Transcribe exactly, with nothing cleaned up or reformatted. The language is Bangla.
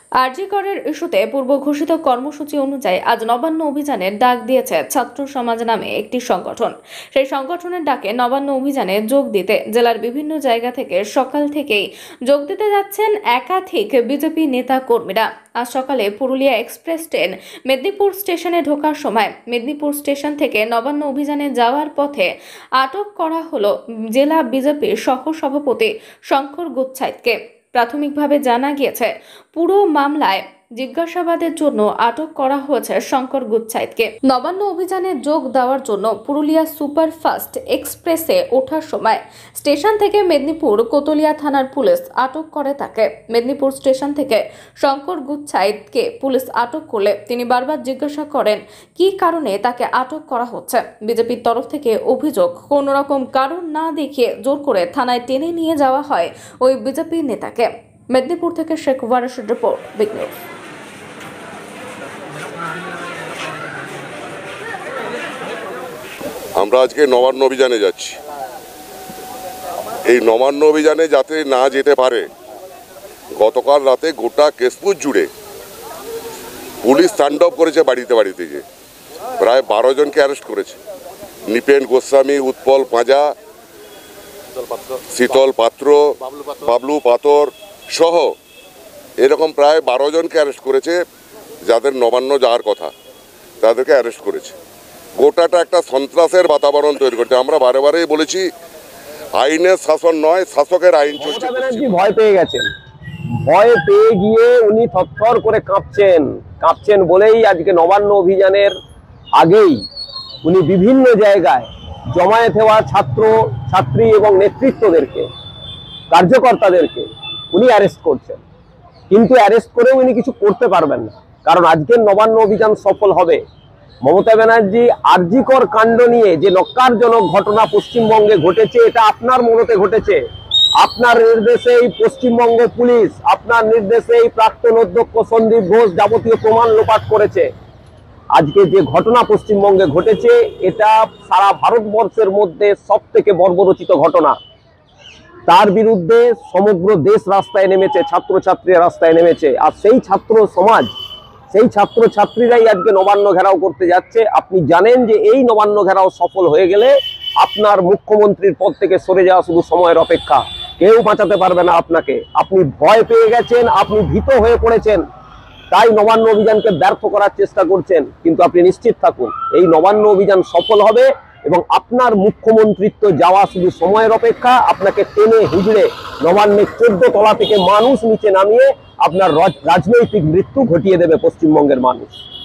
আরজি করের ইস্যুতে পূর্ব ঘোষিত কর্মসূচি অনুযায়ী আজ নবান্ন অভিযানের ডাক দিয়েছে ছাত্র সমাজ নামে একটি সংগঠন। সেই সংগঠনের ডাকে নবান্ন অভিযানে যোগ দিতে জেলার বিভিন্ন জায়গা থেকে সকাল থেকেই যোগ দিতে যাচ্ছেন একাধিক বিজেপি নেতা কর্মীরা। আজ সকালে পুরুলিয়া এক্সপ্রেস ট্রেন মেদিনীপুর স্টেশনে ঢোকার সময় মেদিনীপুর স্টেশন থেকে নবান্ন অভিযানে যাওয়ার পথে আটক করা হলো জেলা বিজেপির সহ সভাপতি শঙ্কর গুচ্ছাইতকে। প্রাথমিকভাবে জানা গিয়েছে পুরো মামলায় জিজ্ঞাসাবাদের জন্য আটক করা হয়েছে শঙ্কর গুচ্ছাইতকে। নবান্ন অভিযানে যোগ দেওয়ার জন্য পুরুলিয়া সুপারফাস্ট এক্সপ্রেসে ওঠার সময় স্টেশন থেকে মেদিনীপুর কোতলিয়া থানার পুলিশ আটক করে তাকে। মেদিনীপুর স্টেশন থেকে শঙ্কর গুচ্ছাইতকে পুলিশ আটক করলে তিনি বারবার জিজ্ঞাসা করেন কি কারণে তাকে আটক করা হচ্ছে। বিজেপির তরফ থেকে অভিযোগ কোনো রকম কারণ না দেখিয়ে জোর করে থানায় টেনে নিয়ে যাওয়া হয় ওই বিজেপি নেতাকে। মেদিনীপুর থেকে শেখ ওয়ারেসের রিপোর্ট, বিগ নিউজ। আমরা আজকে নবান্ন অভিযানে যাচ্ছি। এই নবান্ন অভিযানে যাতে না যেতে পারে, গতকাল রাতে গোটা কেশপুর জুড়ে পুলিশ তাণ্ডব করেছে বাড়িতে বাড়িতে, যে প্রায় বারো জনকে অ্যারেস্ট করেছে। নিপেন গোস্বামী, উৎপল পাঁজা, শীতল পাত্র, বাবলু পাথর সহ এরকম প্রায় বারো জনকে অ্যারেস্ট করেছে। যাদের নবান্ন যাওয়ার কথা তাদেরকে অ্যারেস্ট করেছে। গোটাটা একটা সন্ত্রাসের বাতাবরণ তৈরি করতে আমরা বারে বারেই বলেছি, আইনের শাসন নয়, শাসকের আইন চলছে। ভয় পেয়ে গেছেন, ভয় পেয়ে গিয়ে উনি থরথর করে কাঁপছেন কাঁপছেন বলেই আজকে নবান্ন অভিযানের আগেই উনি বিভিন্ন জায়গায় জমায়েত হওয়া ছাত্র ছাত্রী এবং নেতৃত্বদেরকে, কার্যকর্তাদেরকে উনি অ্যারেস্ট করছেন। কিন্তু অ্যারেস্ট করেও উনি কিছু করতে পারবেন না, কারণ আজকের নবান্ন অভিযান সফল হবে। মমতা ব্যানার্জি আরজি কর কাণ্ড নিয়ে যে নক্কারজনক ঘটনা পশ্চিমবঙ্গে ঘটেছে, এটা আপনার মনতে ঘটেছে। আপনার নির্দেশে এই পশ্চিমবঙ্গ পুলিশ, আপনার নির্দেশে এই প্রাক্তন অধ্যক্ষ সন্দীপ ঘোষ যাবতীয় প্রমাণ লোপাট করেছে। আজকে যে ঘটনা পশ্চিমবঙ্গে ঘটেছে, এটা সারা ভারতবর্ষের মধ্যে সব থেকে বর্বরচিত ঘটনা। তার বিরুদ্ধে সমগ্র দেশ রাস্তায় নেমেছে, ছাত্রছাত্রীরা রাস্তায় নেমেছে। আর সেই ছাত্র সমাজ, সেই ছাত্র ছাত্রীরাই আজকে নবান্ন ঘেরাও করতে যাচ্ছে। আপনি জানেন যে এই নবান্ন ঘেরাও সফল হয়ে গেলে আপনার মুখ্যমন্ত্রীর পদ থেকে সরে যাওয়া শুধু সময়ের অপেক্ষা, কেউ বাঁচাতে পারবে না আপনাকে। আপনি ভয় পেয়ে গেছেন, আপনি ভীত হয়ে পড়েছেন, তাই নবান্ন অভিযানকে ব্যর্থ করার চেষ্টা করছেন। কিন্তু আপনি নিশ্চিত থাকুন, এই নবান্ন অভিযান সফল হবে এবং আপনার মুখ্যমন্ত্রিত্ব যাওয়া শুধু সময়ের অপেক্ষা। আপনাকে টেনে হিজড়ে নবান্নের চোদ্দ তলা থেকে মানুষ নিচে নামিয়ে আপনার রাজনৈতিক মৃত্যু ঘটিয়ে দেবে পশ্চিমবঙ্গের মানুষ।